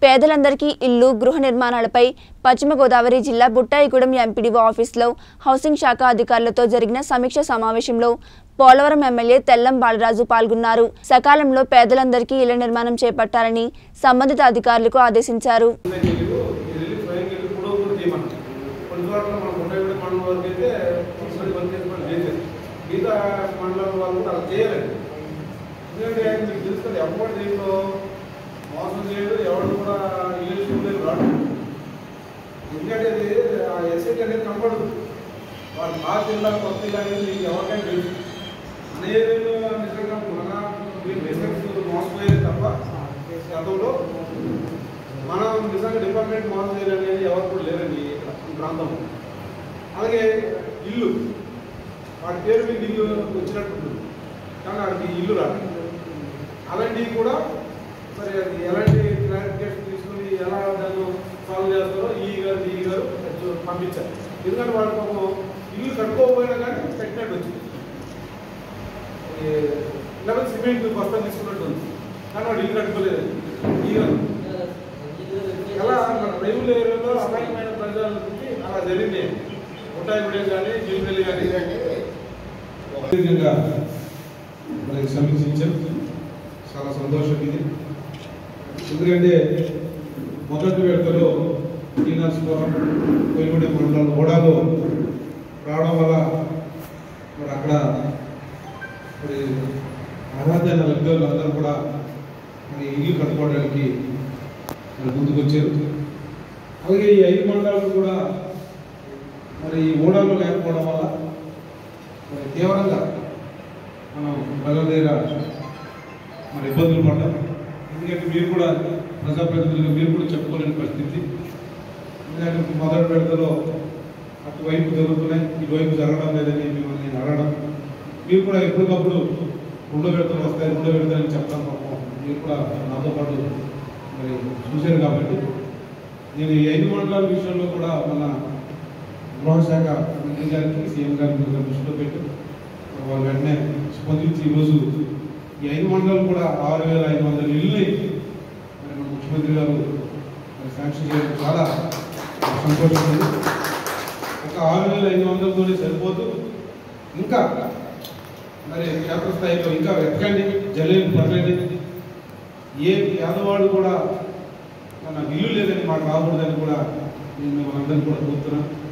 పేదలందరికీ ఇల్లు గృహ నిర్మాణాలపై పశ్చిమ గోదావరి జిల్లా బుట్టాయిగూడెం ఎంపీడీఓ ఆఫీసులో హౌసింగ్ శాఖ అధికారులతో జరిగిన సమీక్ష సమావేశంలో పోలవరం ఎమ్మెల్యే తెల్లం బాలరాజు పాల్గొన్నారు. సకాలంలో పేదలందరికీ ఇళ్ల నిర్మాణం చేపట్టాలని సంబంధిత అధికారులకు ఆదేశించారు. మోసం చేయడు ఎవరు కూడా ఇల్లు రాడు. ఎందుకంటే అది ఎస్ఐటీ అనేది కనపడదు. వాళ్ళు పాత జిల్లా కొత్త జిల్లా అనేది మీకు ఎవరికైనా తెలుసు అనేది నిజంగా మన బిజినెస్ మోసపోయేది తప్ప గతంలో మనం నిజంగా డిపార్ట్మెంట్ మోసం చేయాలనేది ఎవరు కూడా లేరండి ఇక్కడ ఈ ప్రాంతంలో. అలాగే ఇల్లు వాటి పేరు మీకు ఇల్లు వచ్చినట్టు కానీ వాడికి ఇల్లు రాదు. అలాంటివి కూడా మరి అది ఎలాంటి క్లారిఫికేషన్ తీసుకుని ఎలా దాన్ని సాల్వ్ చేస్తారో ఈ గారు పంపించారు. ఎందుకంటే వాళ్ళ పాపం ఇల్లు కట్టుకోకపోయినా కానీ పెట్టినట్టు వచ్చింది. లేకపోతే సిమెంట్ బస్తా తీసుకున్నట్టు ఉంది కానీ వాడు ఇల్లు కట్టుకోలేదు. ఈ గారు ఎలా మన ప్రైవేట్ ఏరియాలో అపాయమైన ప్రజలకి అలా జరిగింది. బుట్టాయిగూడెం కానీ జిల్మెల్లి కానీ మనకి సమీక్షించారు. చాలా సంతోషం ఇది. ఎందుకంటే మొదటి విడతలో శ్రీనివాసపురం కోయిగూడెం మండలం ఓడాలో రావడం వల్ల మరి అక్కడ మరి అర్హతైన లబ్ధిదారులు అందరూ కూడా మరి ఇల్లు కట్టుకోవడానికి మరి ముందుకు వచ్చారు. అలాగే ఈ 5 మండలాలు కూడా మరి ఓడాలో లేకపోవడం వల్ల మరి తీవ్రంగా మనం ప్రజల దగ్గర మరి ఇబ్బందులు పడ్డాం. ఎందుకంటే మీరు కూడా ప్రజాప్రతినిధులుగా మీరు కూడా చెప్పుకోలేని పరిస్థితి. ఎందుకంటే మొదటి విడతలో అటువైపు జరుగుతున్నాయి, ఇటువైపు జరగడం లేదని మిమ్మల్ని అడగడం, మీరు కూడా ఎప్పటికప్పుడు 2వ విడతలు వస్తాయి 2వ విడతలు చెప్తాను పాపం మీరు కూడా నాతో పాటు మరి చూశారు. కాబట్టి నేను ఈ 5 మండలాల విషయంలో కూడా మన గృహశాఖ మంత్రి గారికి సీఎం గారికి దృష్టిలో పెట్టి వాళ్ళు వెంటనే స్పందించి ఈరోజు ఈ 5 మండలాలు కూడా 6,500 ఇల్లుని మరి మన ముఖ్యమంత్రి గారు శాంక్షన్ చేయడం చాలా సంతోషం ఉంది. ఒక 6,500తోనే సరిపోతూ ఇంకా మరి క్షేత్రస్థాయిలో ఇంకా వెతకండి, జల్లేని పట్టండి. ఏ పేదవాడు కూడా నాకు ఇల్లు లేదని మాకు రాకూడదని కూడా నేను మనందరినీ కూడా కోరుతున్నాను.